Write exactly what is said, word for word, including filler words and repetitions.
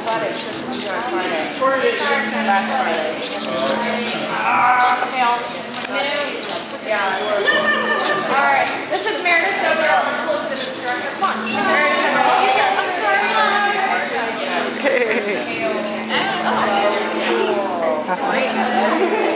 athletics. This was yours Friday. Last Friday. Ah, fail. Yeah, it was. All right. This is Meredith over at the School Civics Director. Come on. Meredith, I'm sorry. Hey.